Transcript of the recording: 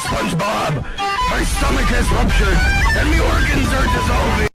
Spongebob! My stomach has ruptured, and the organs are dissolving!